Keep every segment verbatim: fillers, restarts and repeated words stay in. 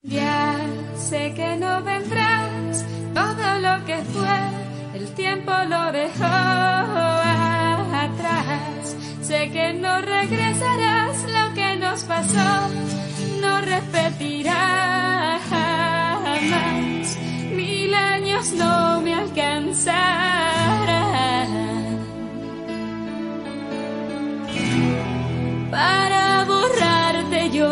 Ya sé que no vendrás, todo lo que fue, el tiempo lo dejó atrás. Sé que no regresarás, lo que nos pasó no repetirá jamás. Mil años no me alcanzarán para borrarte y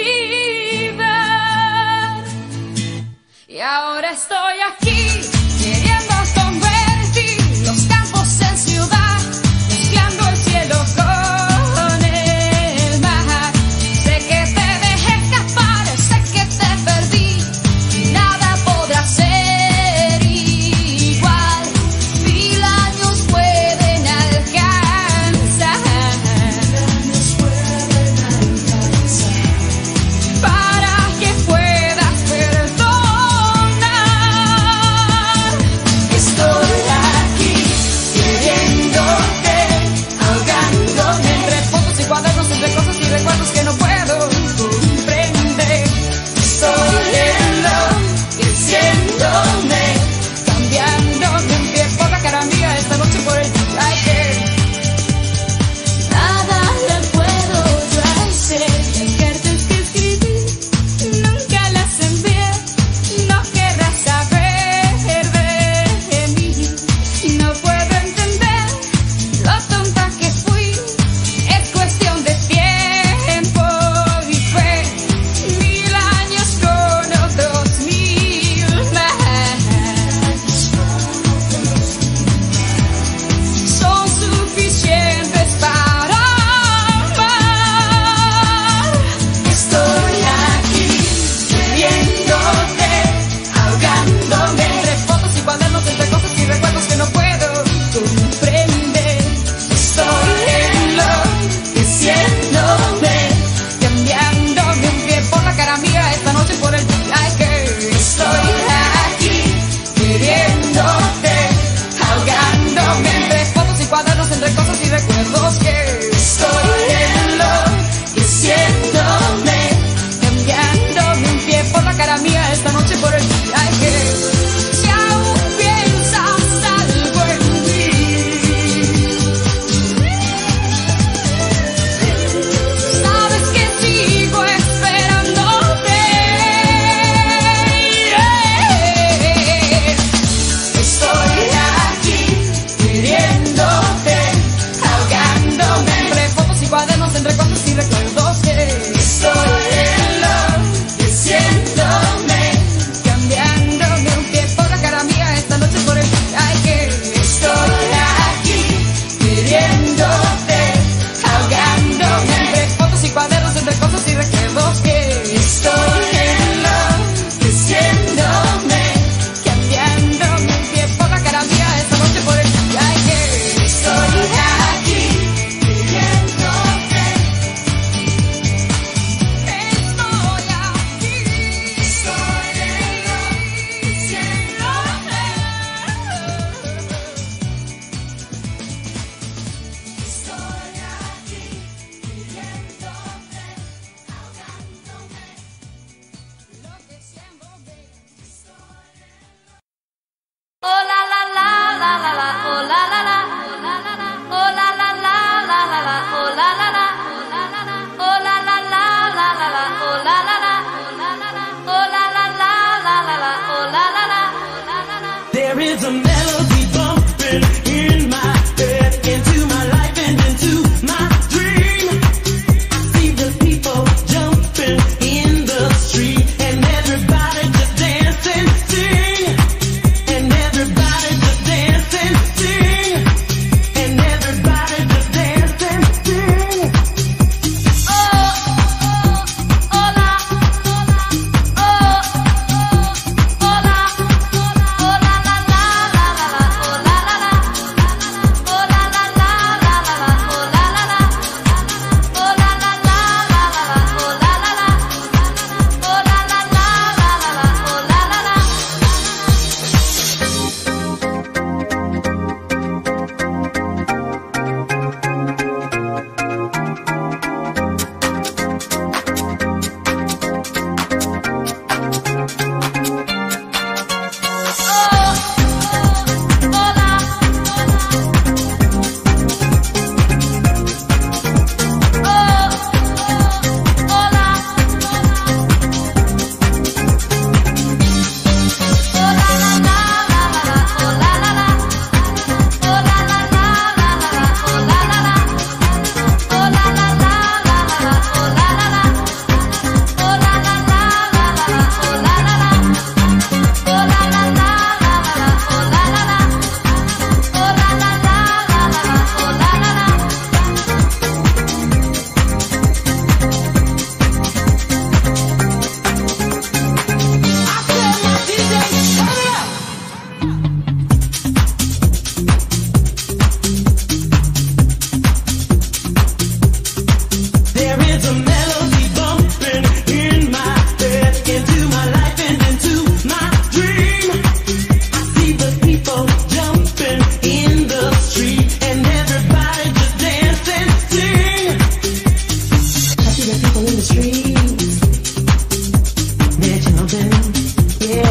olvidar. Y ahora estoy aquí, queriendo convertir los campos en ciudad, mezclando el cielo con el mar. Sé que te dejé escapar, sé que te perdí, y nada podrá ser igual. Mil años pueden alcanzar para que puedas perdonar. Estoy aquí queriéndote, ahogándome entre fotos y cuadernos, entre cosas y recuerdos que no puedo comprender. Estoy enloqueciéndome, cambiándome un pie por la cara mía esta noche por el aire. Nada le puedo yo hacer. Las cartas que escribí nunca las envié. No querrás saber de mí. No puedo entender lo tonta que fui. Es cuestión de tiempo y fe. Mil años con otros mil más son suficientes para amar. Estoy aquí queriéndote, ahogándome entre fotos y cuadernos, entre cosas y recuerdos que no puedo comprender. Estoy enloqueciéndome, cambiándome un pie por la cara mía esta noche por el aire. Estoy aquí queriéndote, ahogándome entre fotos y cuadernos, entre cosas y recuerdos que estoy enloqueciéndome, cambiándome un pie por la cara mía esta noche por el aire. Si aún piensas algo en mí, sabes que sigo esperándote. Estoy aquí queriéndote, ahogándome entre fotos y cuadernos, entre cosas y recuerdos que estoy enloqueciéndome, cambiándome un pie por la cara mía esta noche por el aire. Estoy aquí queriéndote, ahogándome entre fotos y cuadernos, entre cosas y recuerdos que estoy enloqueciéndome, cambiándome un pie por la cara mía esta noche por el aire. Estoy aquí queriéndote, estoy aquí, estoy enloqueciéndome, estoy aquí queriéndote, ahogándome, enloqueciéndome, estoy. Oh la la la la la la, oh la la la, oh la la la la la la, oh la la la, oh la la la la la la, oh la la la, oh la la la la la la, oh la la la. There is a melody bumping in my head, into my life and into my dream. I see the people jumping in the street, and everybody just dancing, sing. And everybody just dancing, sing. And everybody just dancing, sing. Oh, hola, oh, hola, oh la la la la la.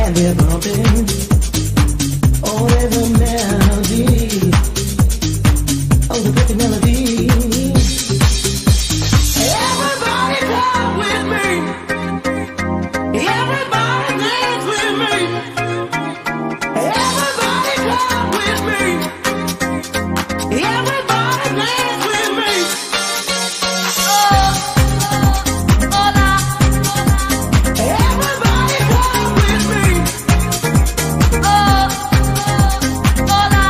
that we're bumping. Oh, there's a melody. Oh, the pretty melody. Everybody clap with me. Everybody dance with me. Everybody clap with me. Everybody dance with me. Oh, hola. Everybody clap with me. Oh, hola.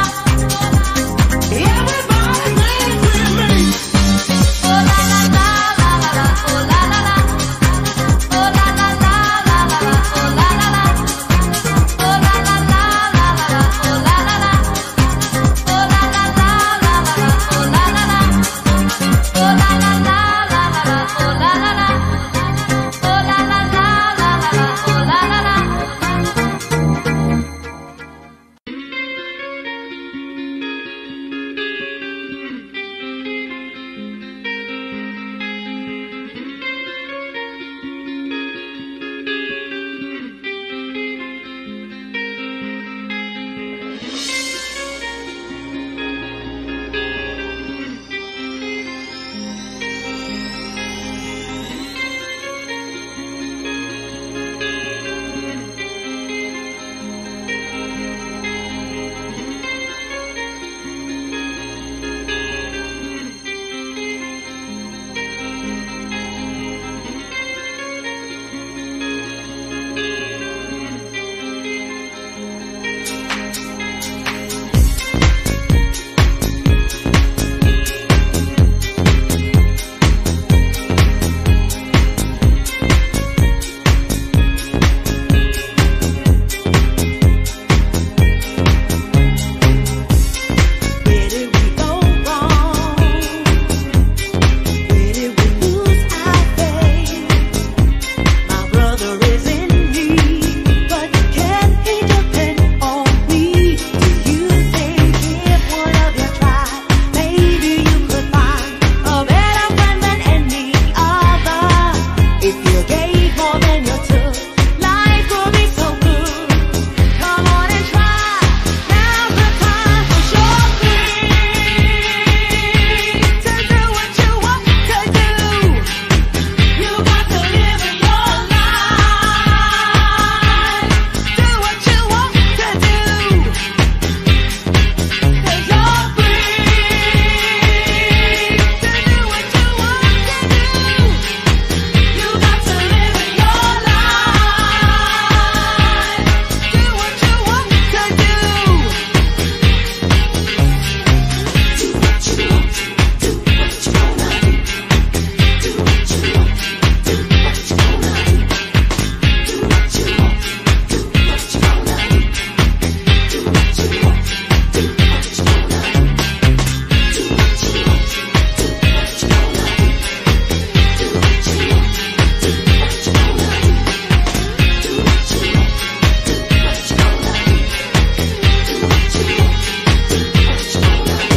Everybody dance with me. Oh la la la la la la. Oh la la la. Oh la la la la la la. Oh la la la. Oh la la la la la la. Oh la la la. Oh la la la la la la. Oh la la la. Oh la la la la la la. Oh la la la. Oh la la la la la la. Oh la la la. Where did we go wrong? Where did we lose our faith? My brother is in need, but can he depend on me? Do you think if one of you tried, maybe you could find a better friend than any other? If you gave more than you took, life would be so good. Come on and try. Now's the time for sure to do what you want to do. You got to live in your life. Do what you want to do. 'Cause you're free to do what you want to do. You got to live in your life. Do what you want to do. Do what you want. Do what you wanna do. Do what you want. Do what you wanna do. Do what you want. Do what you wanna do. Do what you want. Do what you wanna do. Do what you want. Do what you wanna do. Do what you want. Do what you wanna do. Do what you want. Do what you wanna do. Do what you want. Do what you wanna do.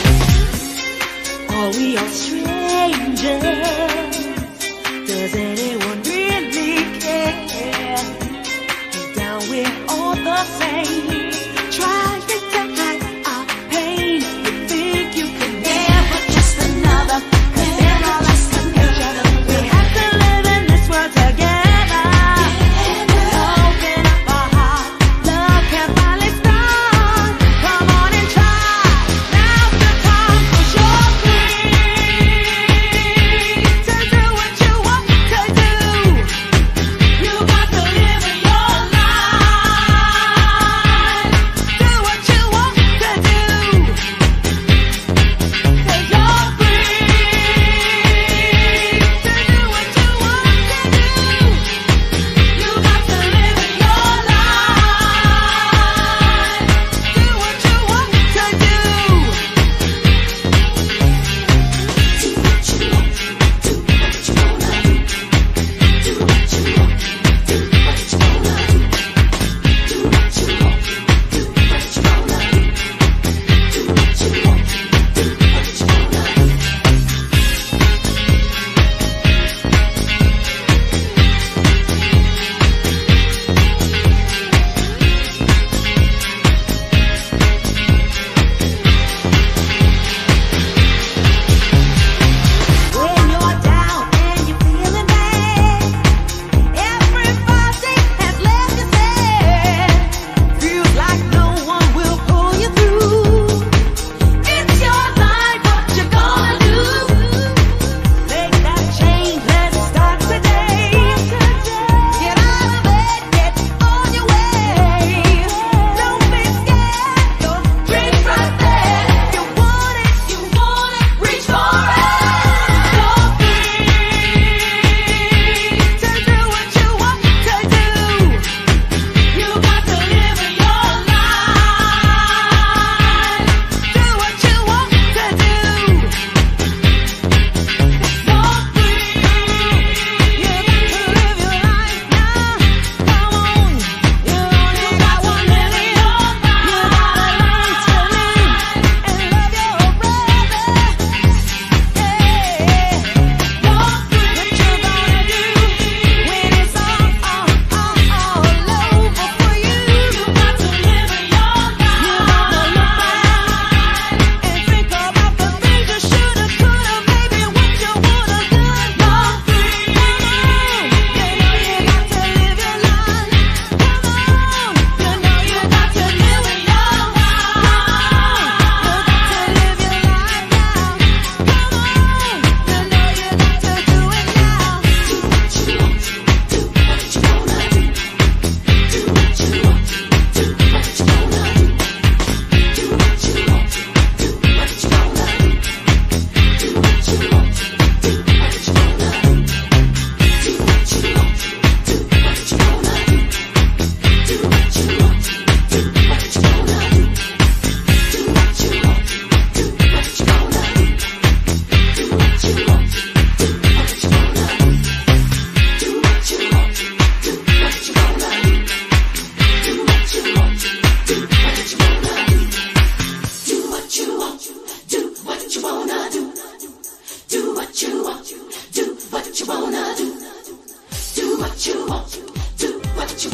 Are we all strangers? Does anyone really care? Deep down we're all the same. Trying to hide our pain. You think you can never just another. 'Cause they're all less than each other. We have to live in this world together. Open up our heart. Love can finally start. Come on and try. Now's the time 'cause you're free to do what you want to do. You got to live in your life.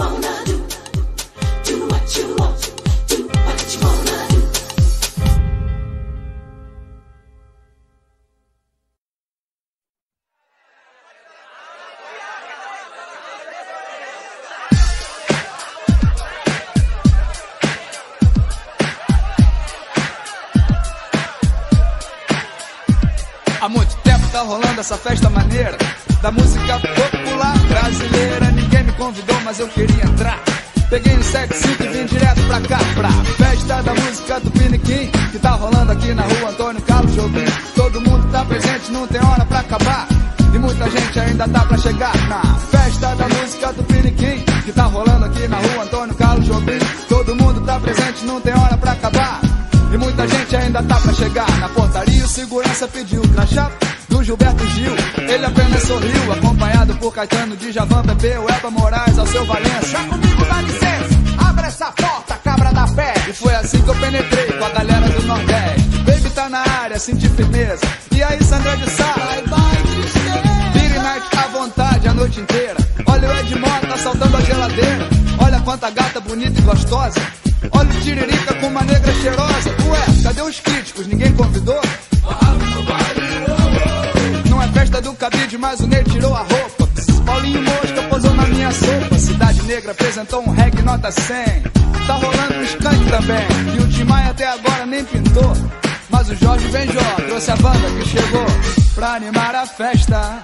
wanna do. Do what you want. Do what you wanna do. Há muito tempo tá rolando essa festa maneira da música popular brasileira. Ninguém me convidou, mas eu queria entrar. Peguei um sete cinco e vim direto pra cá, pra festa da música do Piniquim, que tá rolando aqui na rua Antônio Carlos Jobim. Todo mundo tá presente, não tem hora pra acabar, e muita gente ainda tá pra chegar na festa da música do Piniquim, que tá rolando aqui na rua Antônio Carlos Jobim. Todo mundo tá presente, não tem hora pra acabar, e muita gente ainda tá pra chegar. Na portaria o segurança pediu o crachá do Gilberto Gil. Ele apenas sorriu, acompanhado por Caetano, Djavan, Pepe, o Elba Moraes, Alceu Valença. Já comigo dá licença, abre essa porta, cabra da pé. E foi assim que eu penetrei com a galera do Nordeste. Baby tá na área, senti firmeza. E aí, Sandra de Sá, vai, vai, Vire night à vontade a noite inteira. Olha o Ed Mota assaltando a geladeira. Olha quanta gata bonita e gostosa. Olha o Tiririca com uma negra cheirosa. Ué, cadê os críticos? Ninguém convidou? Não é festa do cabide, mas o Ney tirou a roupa. Paulinho Mosca posou na minha sopa. Cidade Negra apresentou um reggae nota cem. Tá rolando um skunk também, e o Tim Maia até agora nem pintou. Mas o Jorge Benjó trouxe a banda que chegou pra animar a festa.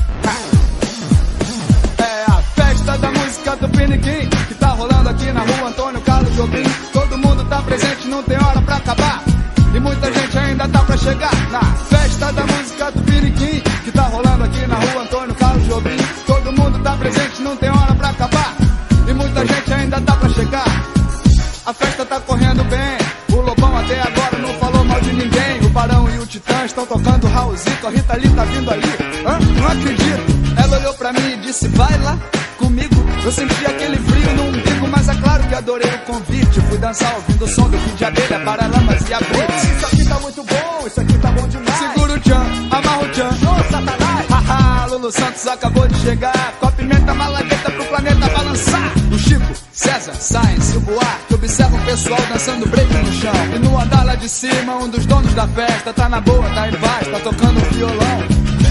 É a festa da música do Piniquim, que tá rolando aqui na rua Antônio Carlos Jobim. Todo mundo tá presente, não tem hora pra acabar, e muita gente ainda tá pra chegar na festa da música do Piniquim, que tá rolando aqui na rua Antônio Carlos Jobim. Todo mundo tá presente, não tem hora pra acabar, e muita gente ainda tá pra chegar. A festa tá correndo bem, o Lobão até agora não falou mal de ninguém. O Barão e o Titã estão tocando Raulzito, a Rita Lee tá vindo ali. Hã? Não acredito. Ela olhou pra mim e disse, vai lá comigo. Eu senti aquele frio no umbigo, mas é claro que adorei o convite. Fui dançar ouvindo o som do Kid de Abelha, Paralamas e Abrites. Isso aqui tá muito bom, isso aqui tá bom demais. Segura o tchan, amarra o tchan. Ô, Satanás! Haha, Lulu Santos acabou de chegar, com a pimenta malagueta pro planeta balançar. O Chico, César, Sainz e o Buarque observam o pessoal dançando break no chão. E no andar lá de cima, um dos donos da festa tá na boa, tá em paz, tá tocando violão.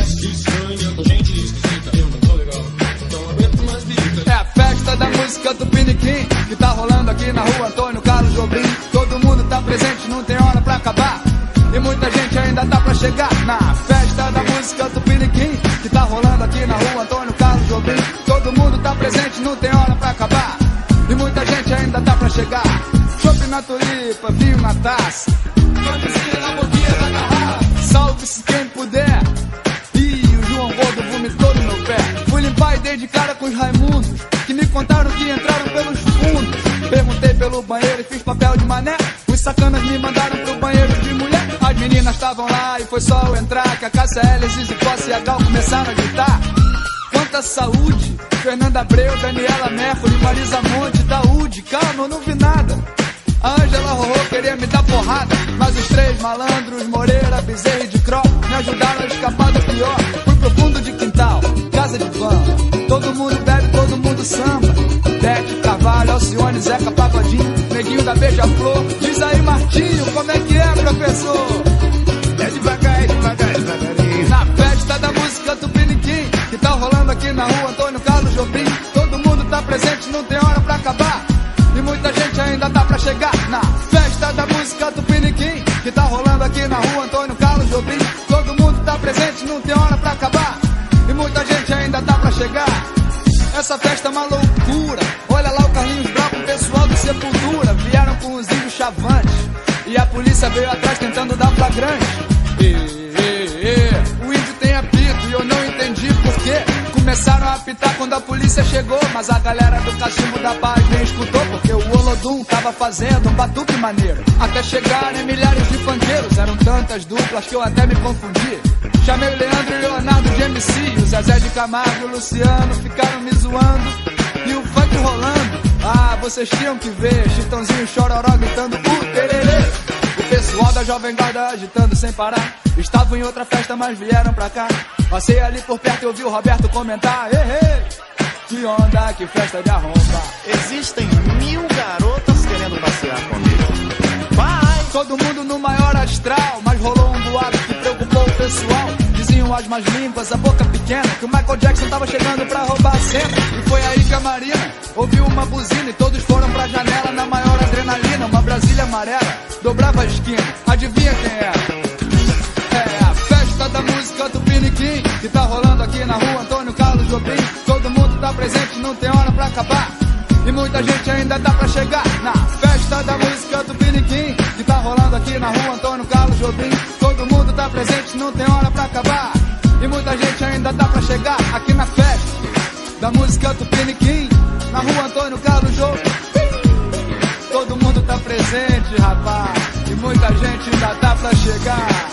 É a festa da música do Piniquim, que tá rolando aqui na rua Antônio Carlos Jobim. Todo mundo tá presente, não tem hora pra acabar, e muita gente ainda tá pra chegar na festa da música do Piniquim, que tá rolando aqui na rua Antônio Carlos Jobim. Todo mundo tá presente, não tem hora pra acabar, e muita gente ainda tá pra chegar. Chopp na tulipa, vinho na taça, camisinha na boquinha da garrafa. Salve-se quem puder. Ih, o João Gordo vomitou no meu pé. Fui limpar e dei de cara com os Raimundos, que me contaram que entraram pelos fundos. Perguntei pelo banheiro e fiz papel de mané. Os sacanas me mandaram pro banheiro de mulher. As meninas estavam lá e foi só eu entrar, que a Cássia L, Zizi Costa e a Gal começaram a gritar. Quanta saúde! Fernanda Abreu, Daniela Mercury, Marisa Monte, Daúde. Calma, eu não vi nada. A Ângela Rorô queria me dar porrada, mas os três malandros, Moreira, Bezerra e de Cro, me ajudaram a escapar do pior. Fui pro fundo de quintal, casa de van. Todo mundo bebe, todo mundo samba. Bete, Carvalho, Alcione, Zeca, Pagodinho, Neguinho da Beija-Flor. Diz aí, Martinho, como é que é, professor? É devagar, é devagar, é devagarinho. Na festa da música do Piniquim, que tá rolando aqui na rua Antônio Carlos Jobim. Todo mundo tá presente, não tem hora pra acabar, e muita gente ainda tá pra chegar na festa da música do Piniquim, que tá rolando aqui na rua Antônio Carlos Jobim. Todo mundo tá presente, não tem hora pra acabar, e muita gente ainda tá pra chegar. Essa festa é uma loucura. Olha lá o Carlinhos Brau, o pessoal do Sepultura. Vieram com os índios chavantes, e a polícia veio atrás tentando dar flagrante. E, e, e, o índio tem apito, e eu não entendi por quê. Começaram a apitar quando a polícia chegou, mas a galera do Cachimbo da Paz nem escutou, porque o Olodum tava fazendo um batuque maneiro. Até chegarem milhares de funkeiros, eram tantas duplas que eu até me confundi. Chamei o Leandro e Leonardo de M C, o Zezé de Camargo e o Luciano ficaram me zoando, e o funk rolando. Ah, vocês tinham que ver, Chitãozinho Chororó gritando uh, tererê. O pessoal da Jovem Guarda agitando sem parar. Estavam em outra festa, mas vieram pra cá. Passei ali por perto e ouvi o Roberto comentar: ei, ei, Que onda, que festa de arromba. Existem mil garotas querendo passear comigo. Vai! Todo mundo no maior astral, mas rolou um boato que preocupou o pessoal. Diziam as mais limpas, a boca pequena, que o Michael Jackson tava chegando pra roubar a cena. E foi aí que a Marina ouviu uma buzina e todos foram pra janela na maior adrenalina. Uma Brasília amarela dobrava a esquina, adivinha quem era? É a festa da música do Piniquim, que tá rolando aqui na rua Antônio Carlos Jobim. Todo mundo tá presente, não tem hora pra acabar. E muita gente ainda dá pra chegar na festa da música do Piniquim, que tá rolando aqui na rua Antônio Carlos Jobim. Todo mundo tá presente, não tem hora pra acabar. E muita gente ainda dá pra chegar aqui na festa da música do Piniquim, na rua Antônio Carlos Jobim. Todo mundo tá presente, rapaz. E muita gente ainda dá pra chegar.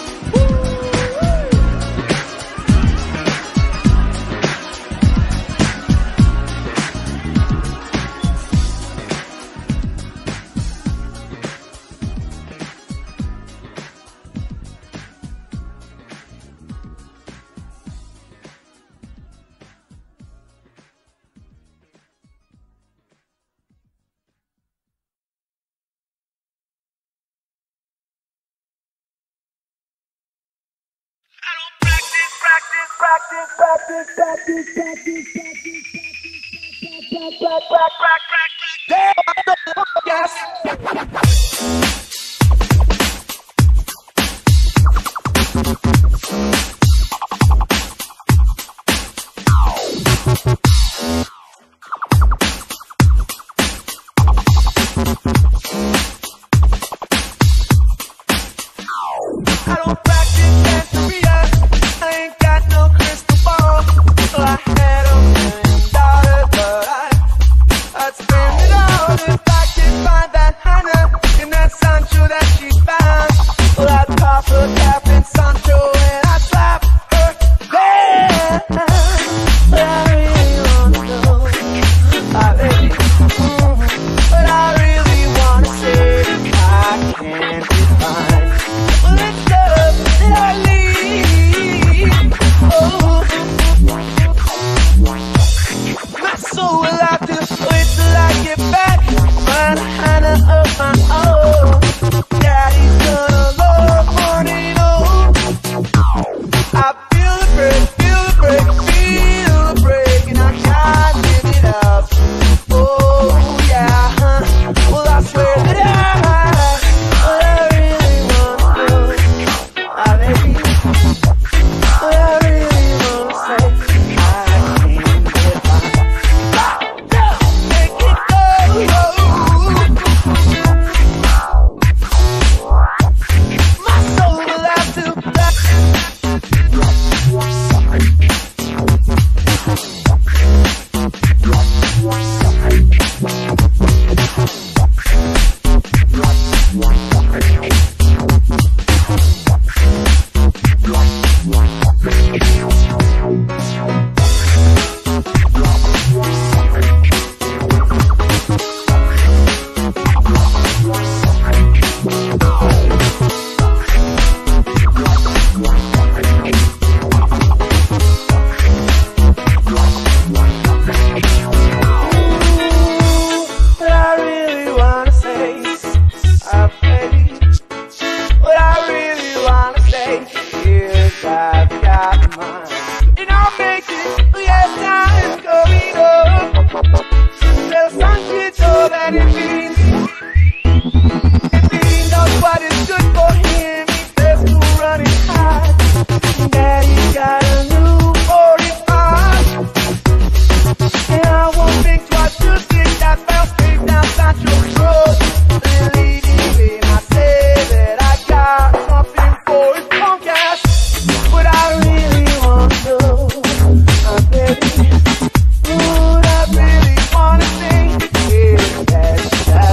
Would I really wanna say, yeah, that's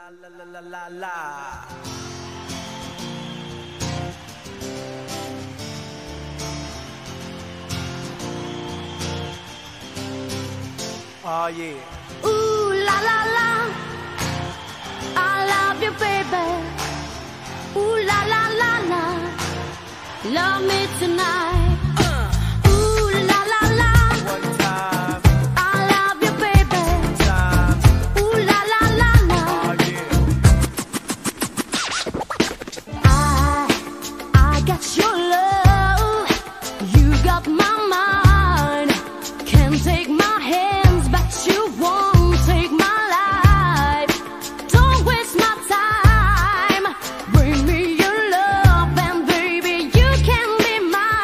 Oh yeah. Ooh la la la, I love you, baby. Ooh la la la la, love me tonight. Uh. Ooh la la la, One time, I love you, baby. time. Ooh la la la la, Oh yeah. I I got your love, you got my mind. Can't take my hands, but you won't take my life. Don't waste my time. Bring me your love, and baby, you can be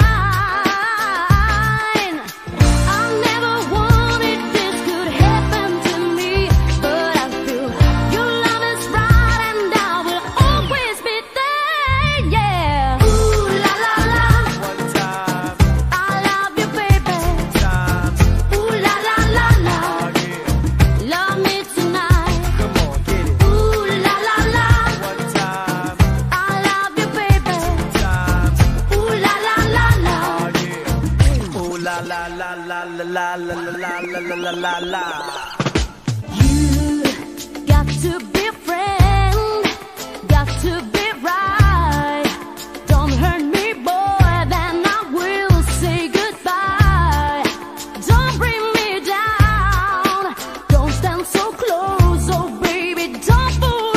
mine. I never wanted this could happen to me, but I feel your love is right, and I will always be there. Yeah. Ooh la la la, One time, I love you, baby. time. Ooh la la la la, Oh yeah. love me tonight. Come on, get it. Ooh la la la, One time, I love you, baby. time. Ooh la la la la, Oh yeah. Ooh la la la la la la la la la la la la la. you got to be a friend, got to be right. Don't hurt me, boy, then I will say goodbye. Don't bring me down, don't stand so close, oh baby, don't fool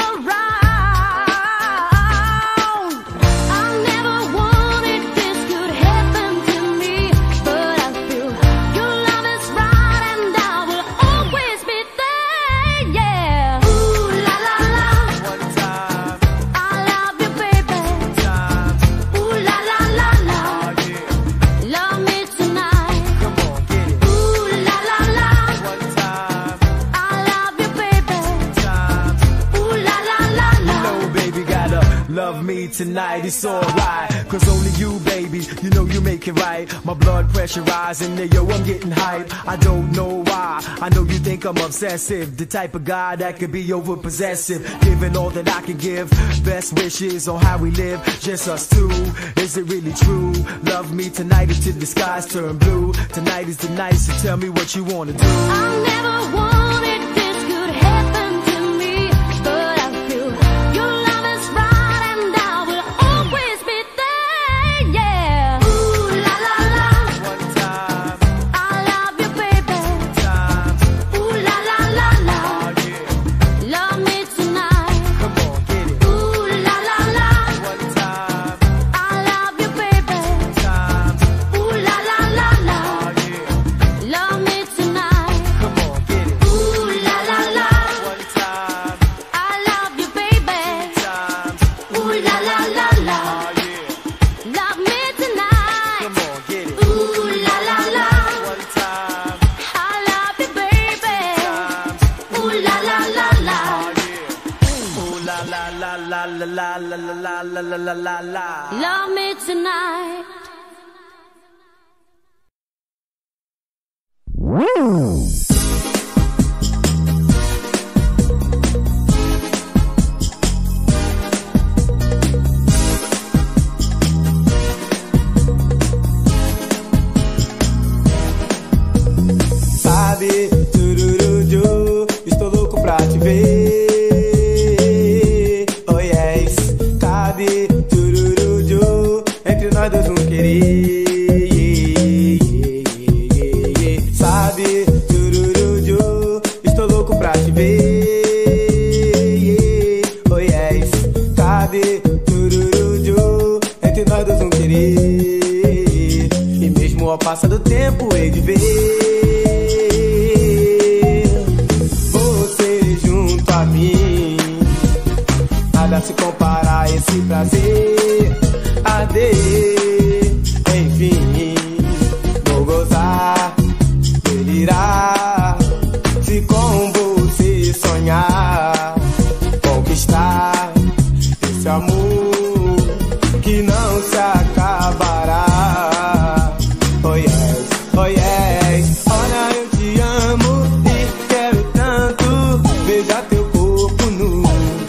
around. I never wanted this could happen to me, but I feel your love is right, and I will always be there. Yeah. Ooh la la la, One time, I love you, baby. time. Ooh la la la la, Oh yeah. love me tonight. Come on, get it. Ooh la la la, One time, I love you, baby. time. Ooh la la la la. No, baby, gotta love me tonight, it's alright. Cause only you, baby, you know you make it right. My blood pressure rising, there, yo, I'm getting hype. I don't know why, I know you think I'm obsessive. The type of guy that could be over possessive. Giving all that I can give, best wishes on how we live, just us two. Is it really true? Love me tonight until the skies turn blue. Tonight is the night, so tell me what you wanna do. I never wanted this could happen to me, but I feel your love is right, and I will always be there. Yeah. Ooh la la la, One time, I love you, baby. time. Ooh la la la la, Oh yeah. love me tonight. Come on, get it. Ooh la la la, One time, I love you, baby. time. Ooh la la la la, Oh yeah. love me tonight. Come on, get it. Ooh la la la, One time, I love you, baby. time. Ooh la la la la, Oh yeah. love me tonight. Come on, get it. Ooh la la la, One time, I love you, baby. time. Ooh la la la la, Oh yeah. Ooh la la la la la la la la la la la la la. love me tonight. Sabe, tururuju, estou louco pra te ver. Oh yes, cabe, tururuju, entre nós dois um querer. Sabe, tururuju, estou louco pra te ver. Oh yes, cabe, tururuju, entre nós dois um querer. E mesmo ao passar do tempo hei de ver você junto a mim. Nada se compara a esse prazer. Adeus, enfim, vou gozar, delirar. Se com você sonhar, conquistar esse amor que não se acabará. Oh yes, oh yes. Olha, eu te amo e quero tanto. Veja teu corpo nu.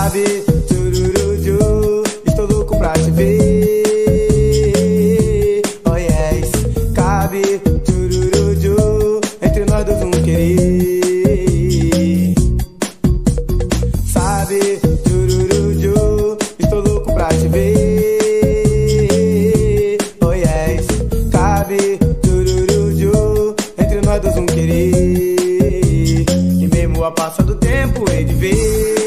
Sabe, tururuju, estou louco pra te ver. Oh yes, cabe, tururuju, entre nós dois um querer. Sabe, tururuju, estou louco pra te ver. Oh yes, cabe, tururuju, entre nós dois um querer. E mesmo a passar do tempo, hei de ver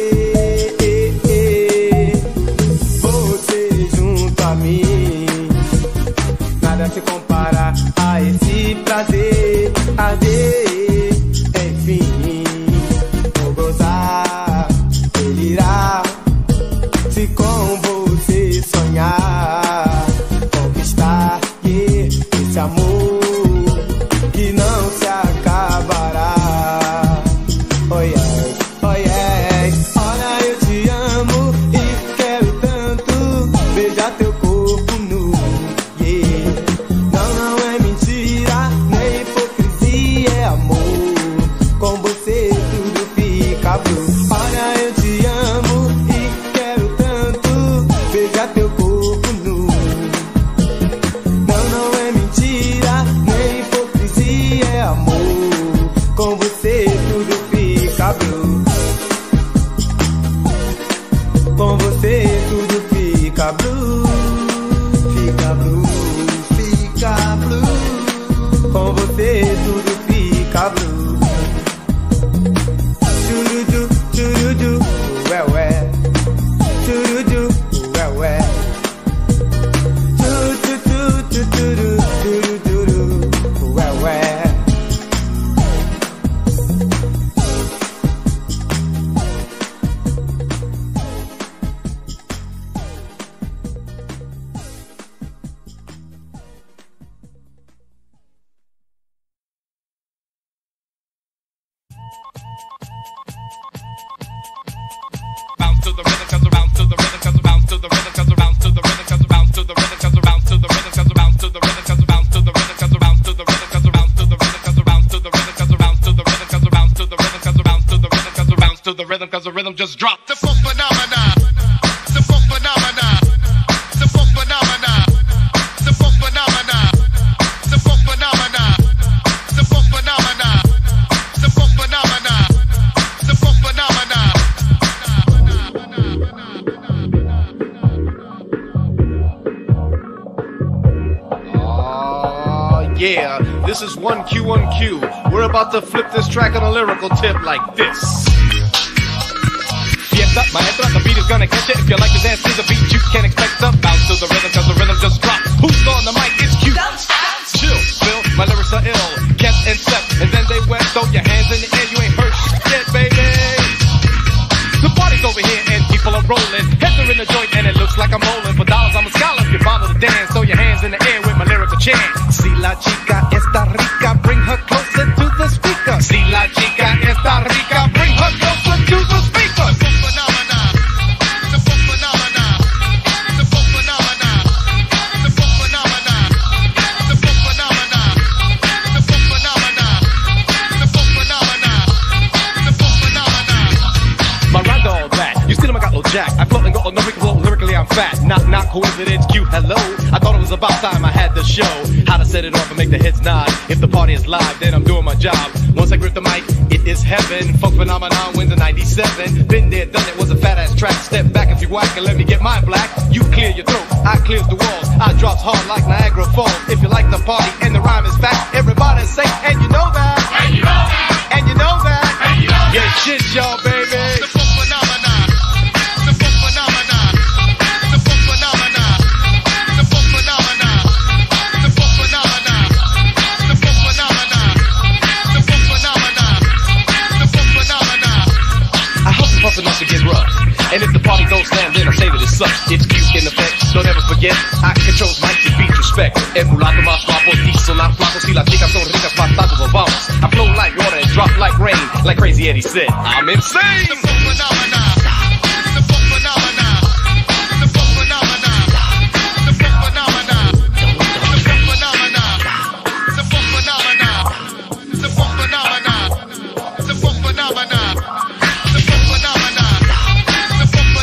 você junto a mim. Nada se compara a esse prazer, arder, enfim. Vou gozar, delirar, se com você sonhar, conquistar yeah, esse amor que não se acabará. Oh yes, oh yes. Olha, eu te amo e quero tanto beijar teu corpo nu, yeah. Não, não é mentira, nem hipocrisia, é amor. Com você tudo fica blue. Olha, eu te amo e quero tanto beijar teu corpo nu. Não, não é mentira, nem hipocrisia, é amor. Com você tudo fica blue. Com você tudo fica blue. Fica blue, fica blue. Com você tudo fica blue. Churuju, churuju, ué ué. Churuju, ué ué. Chu chu chu chu churu, churu churu, ué ué. Bounce to the rhythm, comes around to the rhythm, comes around to the rhythm, comes around to the rhythm, comes around to the rhythm, comes around to the rhythm, comes around to the rhythm, comes around to the rhythm, comes around to the rhythm, comes around to the rhythm, comes around to the rhythm, comes around to the rhythm, comes around to the rhythm, comes around to the rhythm, comes around to the rhythm, cause the rhythm just dropped. The funk phenomena, the funk phenomena, the funk phenomena, the funk phenomena, the funk phenomena, the funk phenomena, the funk phenomena, the funk phenomena. Yeah, this is one Q one Q. We're about to flip this track on a lyrical tip like this. Fiesta, maestra, the beat is gonna catch it. If you like to dance to the beat, you can expect the bounce to the rhythm, cause the rhythm just drops. Who's on the mic? It's Q. Chill, Phil, my lyrics are ill. Kept and stepped, and then they went. Throw your hands in the air, you ain't hurt shit yet, baby. The party's over here and people are rolling. Heads are in the joint and it looks like I'm rolling. For dollars I'm a scholar, if you bother to dance, throw your hands in the air with my lyrical chant. Si la chica está rica, bring her closer to the speaker. Si la chica está rica, bring her closer to the speaker. The funk phenomena, the funk phenomena, the funk phenomena, the funk phenomena, the funk phenomena, the funk phenomena, the funk phenomena, the funk phenomena. My rhymes are all that. You still got no jack. I float and go on no flow. Lyrically I'm fat. Not not coincidence. Q hello. I thought it was about time I had to show how to set it off and make the heads nod. If the party is live, then I'm doing my job. Once I grip the mic, it is heaven. Funk phenomenon wins in ninety-seven. Been there, done it. Was a fat ass track. Step back if you whack and let me get my black. You clear your throat. I clears the walls. I drops hard like Niagara Falls. If you like the party and the rhyme is fat, everybody say, and you know that. And you know that. And you know that. And you know that. Yeah, shit, y'all, baby. The funk phenomena. The funk phenomena. The funk phenomena. The funk phenomena. The funk phenomena. The funk phenomena. The funk phenomena. The funk phenomena. I hustle puff enough to get rough. And if the party don't slam, then I say that it sucks. It's cute in effect, don't ever forget. I control mic to beat respect. Emulato más guapo, son más flacos. Si las chicas son ricas, más tacos nos vamos. I flow like water and drop like rain. Like Crazy Eddie said, I'm insane. The funk phenomena. The funk phenomena. The funk phenomena. The funk phenomena. The funk phenomena. The funk phenomena. The funk phenomena. The funk phenomena. The funk phenomena. The funk phenomena.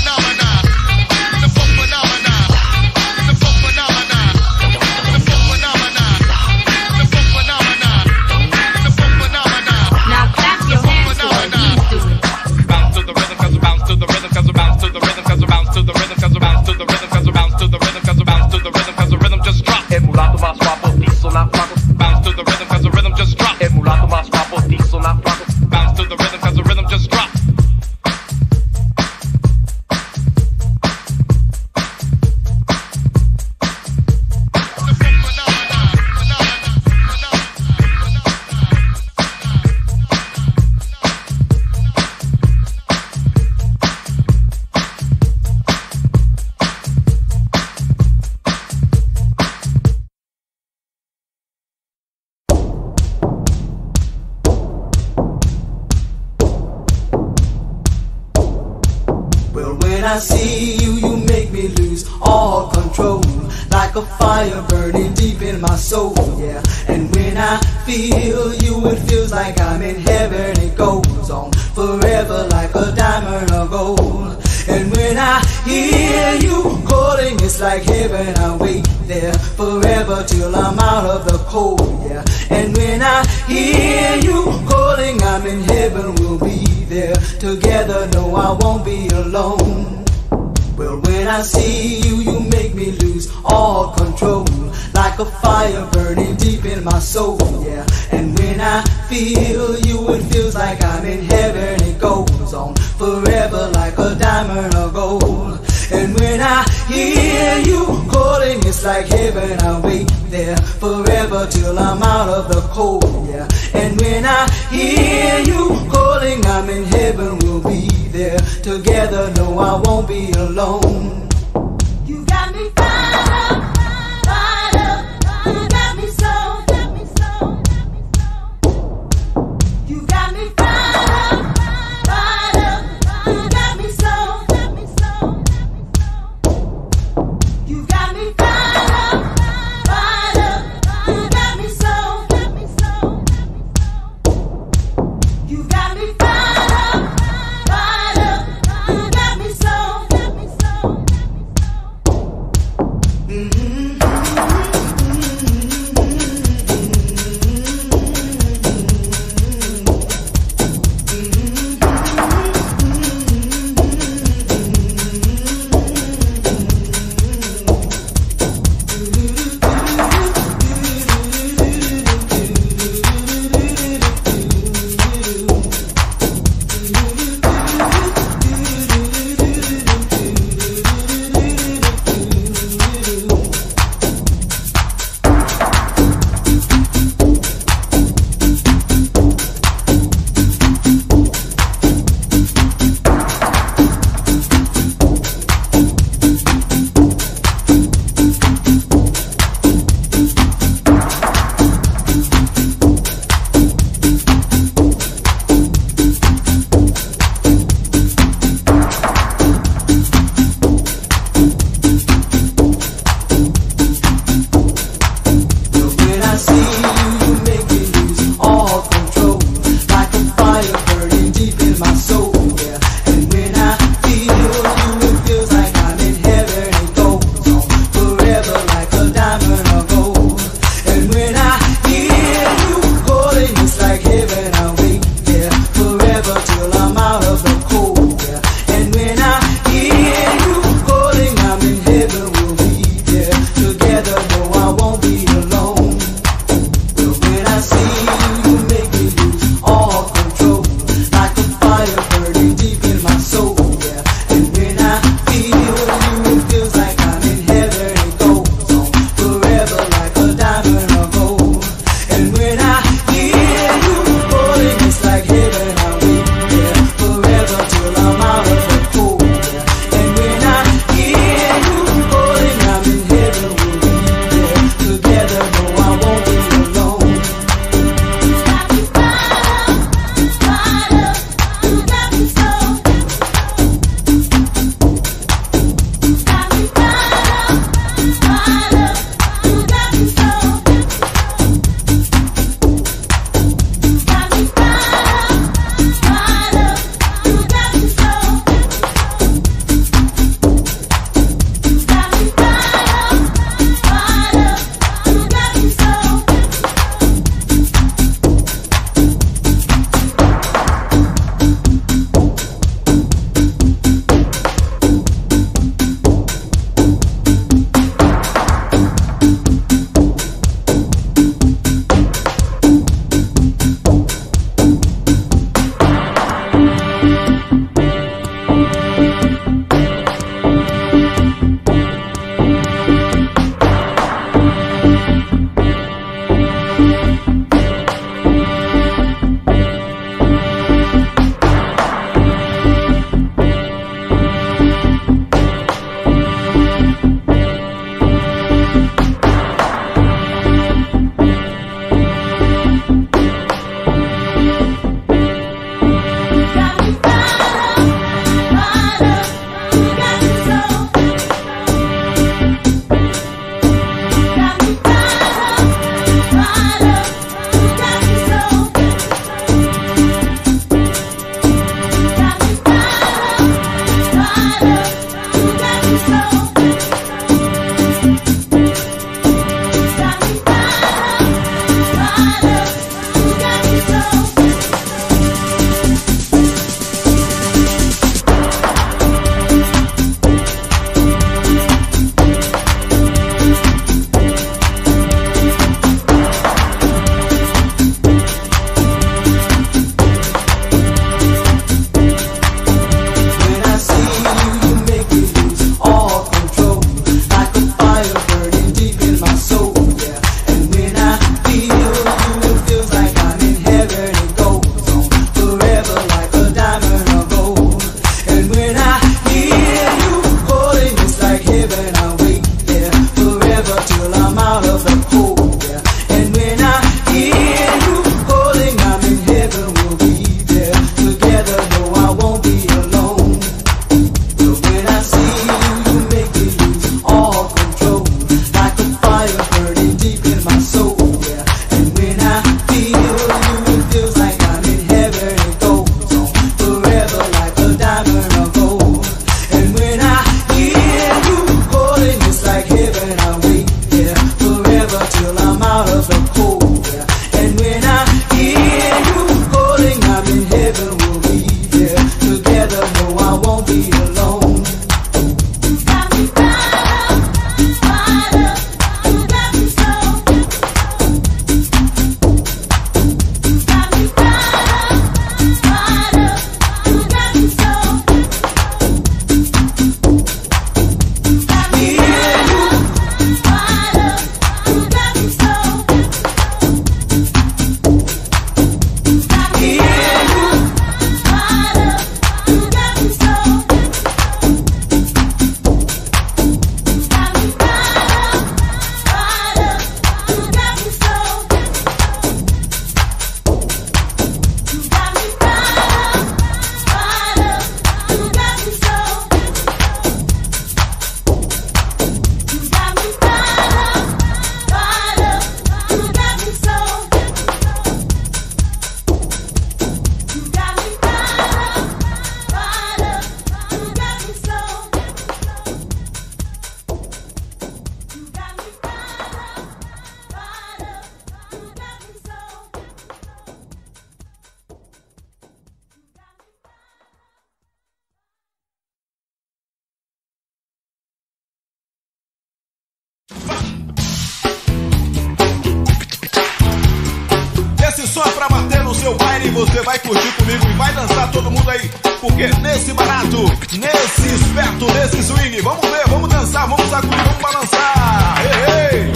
when I see you, you make me lose all control, like a fire burning deep in my soul, yeah. And when I feel you, it feels like I'm in heaven. It goes on forever like a diamond or gold. And when I hear you calling, it's like heaven. I wait there forever till I'm out of the cold, yeah. And when I hear you calling, I'm in heaven. We'll be there together. No, I won't be alone. Well, when I see you, you make me lose all control, like a fire burning deep in my soul, yeah. And when I feel you, it feels like I'm in heaven. It goes on forever like a diamond or gold. And when I hear you calling, it's like heaven. I wait there forever till I'm out of the cold, yeah. And when I hear you calling, I'm in heaven. We'll be there together. No, I won't be alone. You got me fired up, fired up. You got me so, got me so, you got me fired up, fired up. You got me so, got me so, you got me fired up, fired up. You got me so, got me so, you got me fired up, fired up. You got me so, got me so. e você vai curtir comigo e vai dançar todo mundo aí. Porque nesse barato, nesse esperto, nesse swing, vamos ver, vamos dançar, vamos sacudir, vamos balançar. Ei, ei.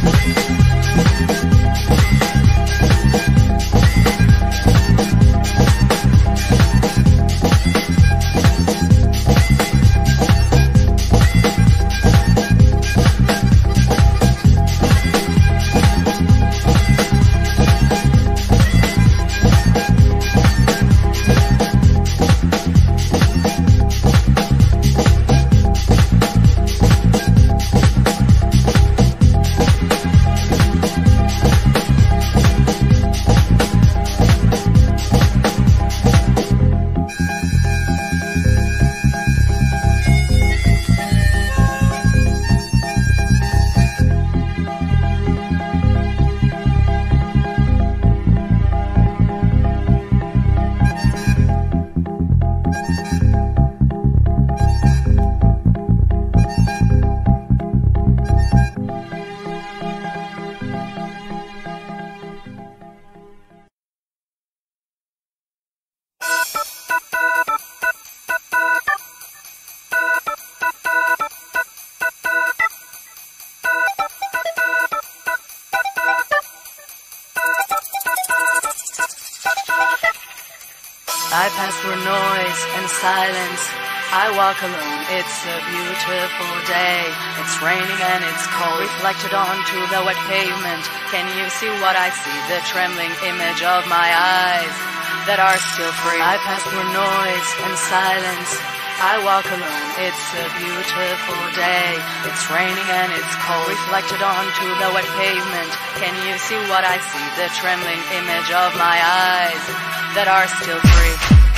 I pass through noise and silence. I walk alone, it's a beautiful day. It's raining and it's cold, reflected onto the wet pavement. Can you see what I see? The trembling image of my eyes that are still free. I pass through noise and silence. I walk alone, it's a beautiful day. It's raining and it's cold, reflected onto the wet pavement. Can you see what I see? The trembling image of my eyes that are still free.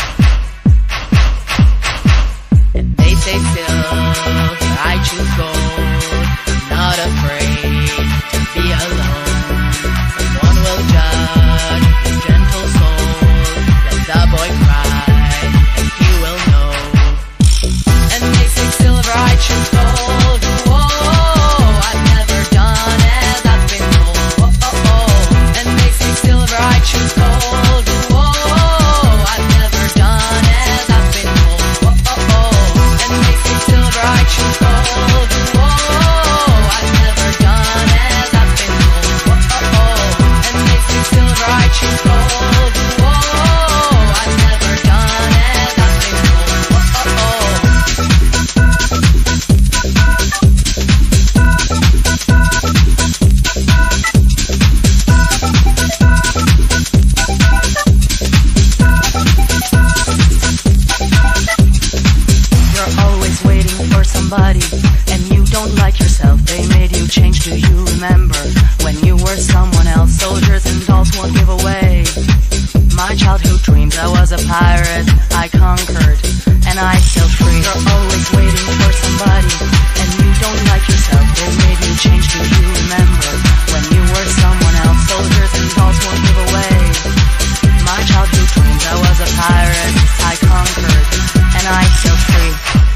And they say still, I choose gold, not afraid to be alone. Someone will judge his gentle soul. Let the boy cry, and he will know. And they say silver, I choose gold. Whoa, I've never done as I've been told. Oh, oh, oh. And they say silver, I choose gold. Whoa, I've never done as I've been told. Oh, oh, oh. And they say silver, I choose gold. Whoa, I've never done as I've been told. Oh, oh, oh. And they say silver, I choose gold. Whoa, I've never done as I've been told. Oh, oh, oh. You're always waiting for somebody, and you don't like yourself. They made you change. Do you remember when you were someone else? Soldiers and dolls won't give away my childhood dreams. I was a pirate, I conquered, and I still free. You're always waiting for somebody, and you don't like yourself. They made you change. Do you remember when you were someone else? Soldiers and dolls won't give away my childhood dreams. I was a pirate, I conquered, and I still free.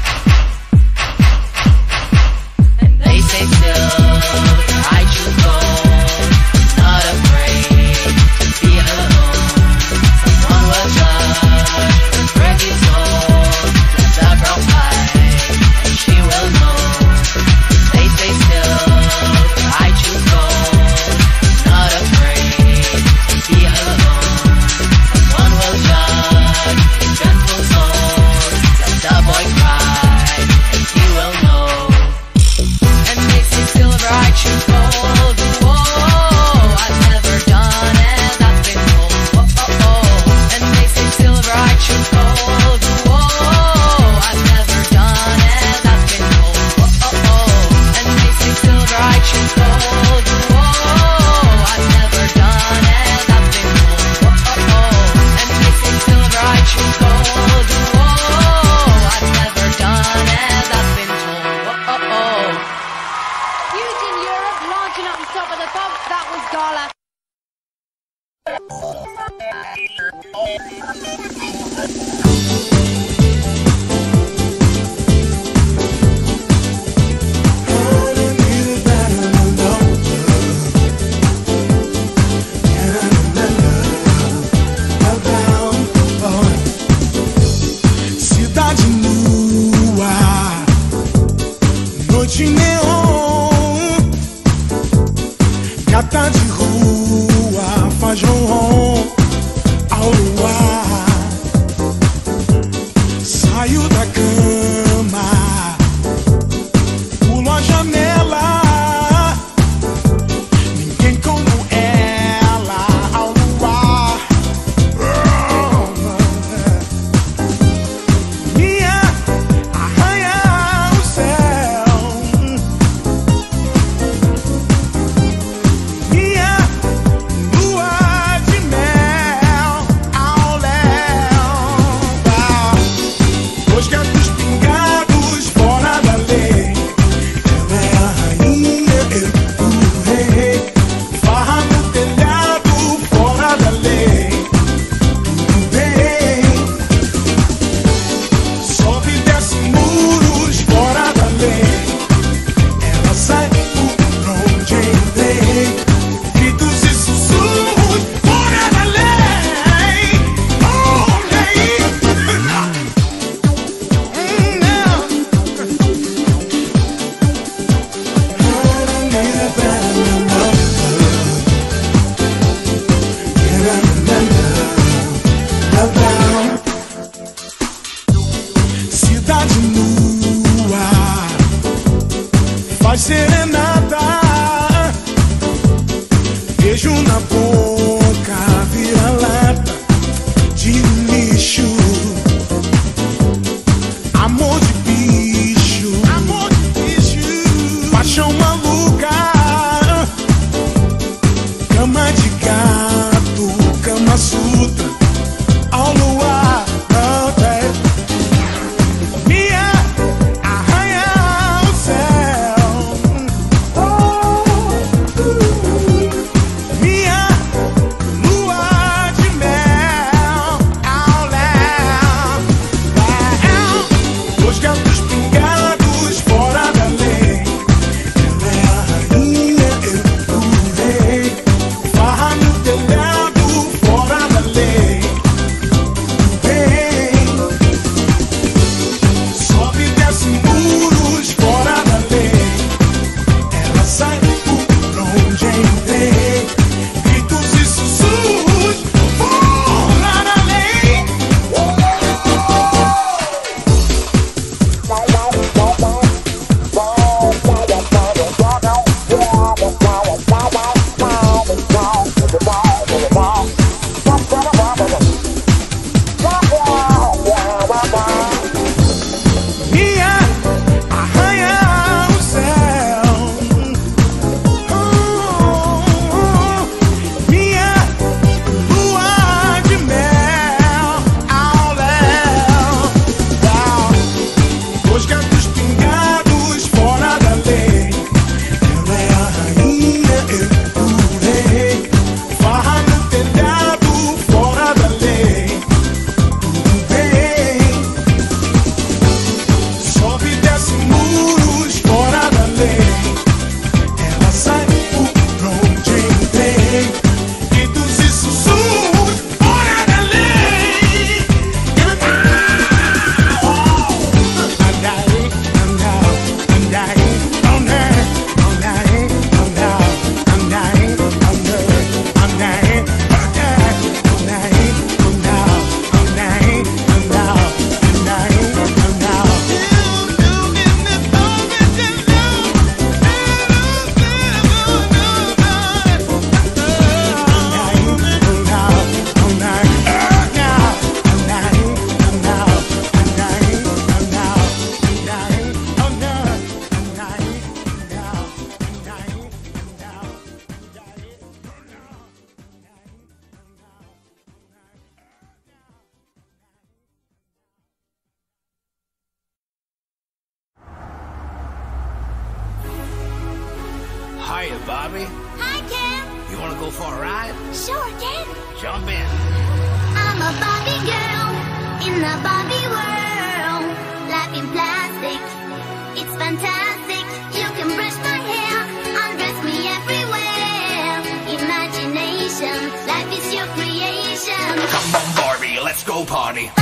And they say still, I choose gold, not afraid to be alone. Someone will judge, break his soul. Let the girl fight, and she will know. They say still, I choose gold, not afraid to be alone. Someone will judge his gentle soul. Let the boy cry, and he will know. And they say silver, I choose gold. Whoa, I've never done as I've been told. Oh, oh, oh. And they say silver, I choose gold. Whoa, I've never done as I've been told. Oh, oh, oh. And they say silver, I choose gold. Whoa, I've never done as I've been told. Oh, oh, oh. And they say silver, I choose gold. Whoa, I've never done as I've been told. Oh, oh, oh. Huge in Europe, launching up on top of the pop, that was Gala. Cidade nua, noite neon, serenata. Beijo na boca, vira-lata de lixo. Amor de bicho, amor de bicho. Paixão maluca, cama de gato, cama sutra, ao luar, não tem. Minha arranha o céu, minha lua de mel, ao léu, léu. Os gatos pingados fora da lei. Ela é a rainha, eu o rei. Farra no telhado fora da lei. Vem, sobe e desce muros fora da lei. Ela sai por onde entrei. Gritos e sussurros fora da lei. Minha arranha o céu, minha lua de mel, ao léu, os gatos pingados fora da lei. Ela é a rainha, eu o rei. Farra no telhado fora da lei. Tudo bem, sobe e desce muros fora da lei. Ela sai por onde entrei. Gritos e sussurros fora da lei. Andai, andai, andai, andai, andai, andai, andai, andai, andai, Hiya, Bobby. Hi, Ken. You wanna go for a ride? Sure, Ken. Jump in. I'm a Barbie girl in the Barbie world. Life in plastic, it's fantastic. You can brush my hair, undress me everywhere. Imagination, life is your creation. Come on, Barbie, let's go party.